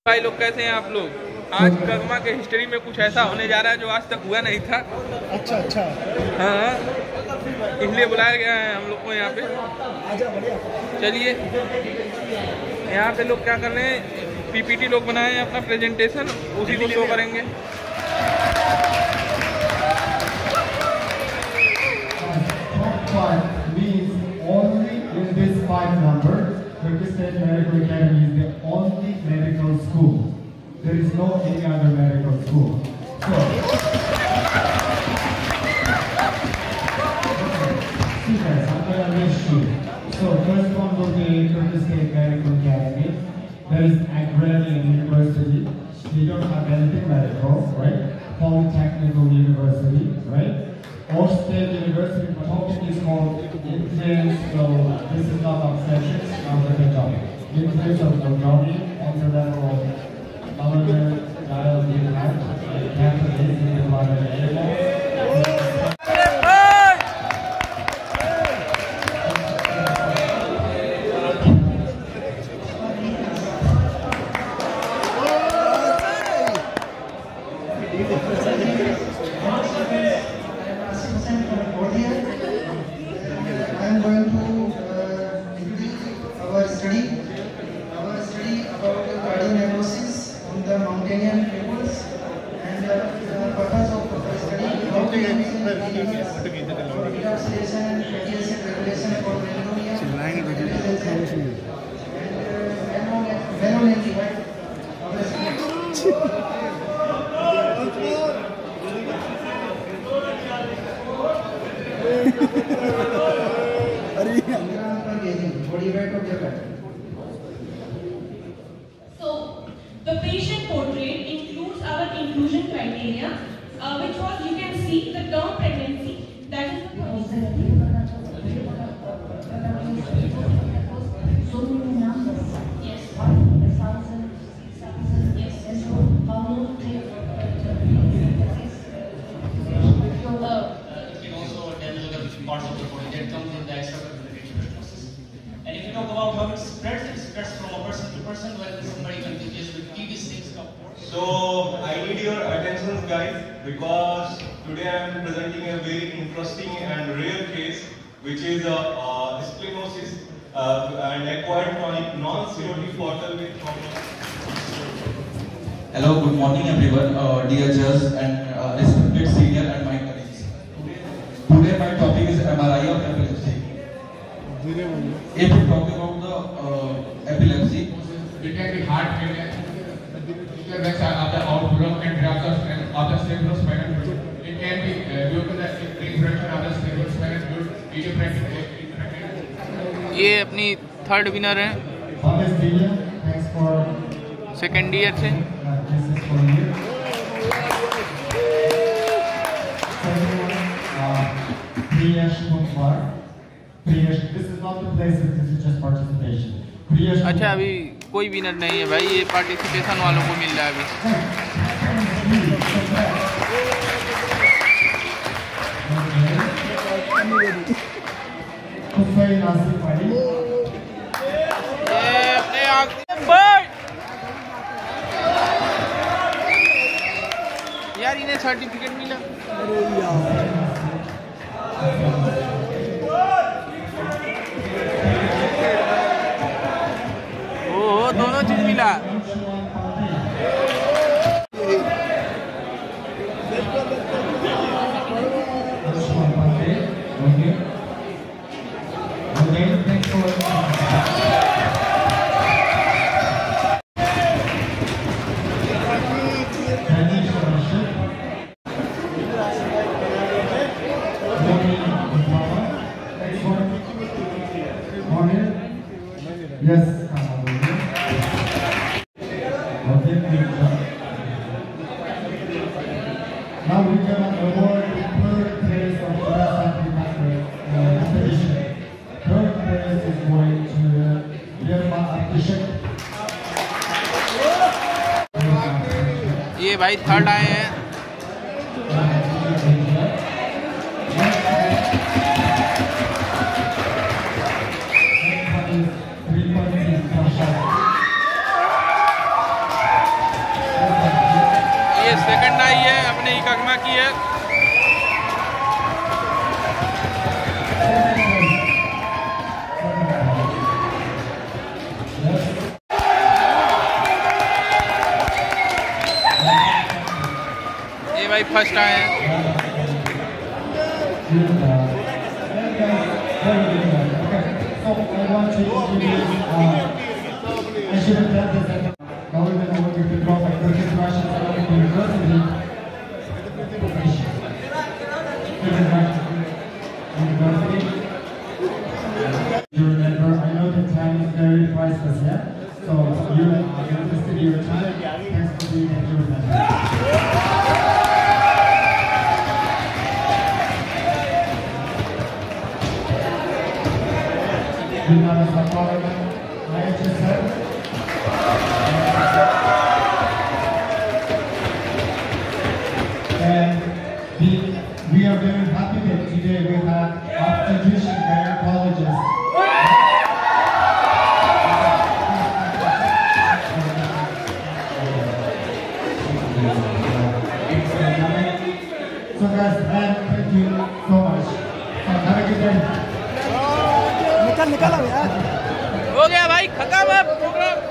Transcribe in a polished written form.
भाई लोग कैसे हैं आप लोग? आज KSMA के हिस्ट्री में कुछ ऐसा होने जा रहा है जो आज तक हुआ नहीं था। अच्छा। हाँ, इसलिए बुलाया गया है हम लोग को यहाँ पे। चलिए, यहाँ पे लोग क्या कर रहे हैं, PPT लोग बनाए हैं अपना प्रेजेंटेशन, उसी को शो करेंगे। Turkish State Medical Academy is the only medical school. There is no any other medical school. So, see guys, I'm going to list you. So, first one will be Turkish State Medical Academy. There is Agrarian University. We don't have anything medical, right? Polytechnical University, right? Or State University, the topic is called influence, so this is not obsessions, now we're going to talk. Influence of Bulgaria on the level of government, dialogue we have, and capital in the modern area. So, the patient portrait includes our inclusion criteria, which was, you can see, the term pregnancy, that is the parts of the body that comes in the extrapolation process. And if you talk about how it spreads from a person to person when somebody continues with these things. So I need your attention, guys, because today I am presenting a very interesting and rare case, which is a splenosis and acquired chronic non-cirrhotic portal with Hello, good morning everyone, dear judges and respected senior and my colleagues. Today my topic is MRI of epilepsy. If we talk about the epilepsy, it can be heart failure, of the outflow and drops of cerebrospinal fluid. It can be due to the infection of the cerebrospinal fluid, ये अपनी third winner है second year से। अच्छा, अभी कोई winner नहीं है भाई, ये पार्टिसिपेशन वालों को मिल रहा है अभी। अपने यार इन्हें सर्टिफिकेट मिला। ओह, दोनों चीज मिला। Yes. Now we can award the third place of the competition. Third place is going to ये भाई थर्ड आए हैं। KSMA की है। ये भाई फर्स्ट आए हैं। I know the time is very priceless, yeah? So you invested your time. Thanks for being at your member. And we are very happy that today we have obstetrician gynecologist. So guys, thank you so much. Have a good day. हो गया भाई, खत्म है programme.